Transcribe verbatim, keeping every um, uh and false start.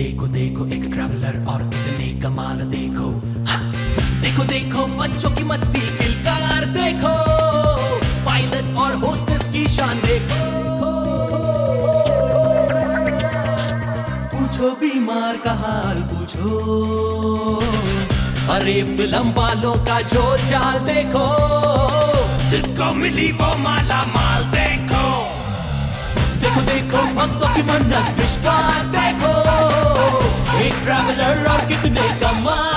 देखो देखो एक ट्रैवलर और कितने कमाल देखो। हाँ। देखो देखो बच्चों की मस्ती किलकार देखो, पायलट और होस्टेस की शान देखो। पूछो बीमार का हाल पूछो, अरे फिल्म वालों का जो चाल देखो, जिसको मिली वो माला माल देखो। देखो देखो भक्तों की मन्नत विश्वास देखो, एक ट्रैवलर और कितने कमाल।